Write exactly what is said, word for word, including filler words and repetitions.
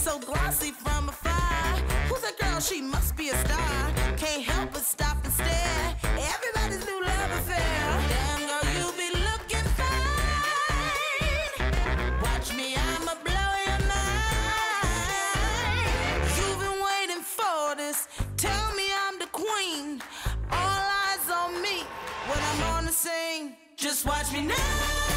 so glossy from afar. Who's that girl? She must be a star. Can't help but stop and stare. Everybody's new love affair. Damn girl, you be looking fine. Watch me, I'ma blow your mind. You've been waiting for this. Tell me I'm the queen. All eyes on me when I'm on the scene. Just watch me now.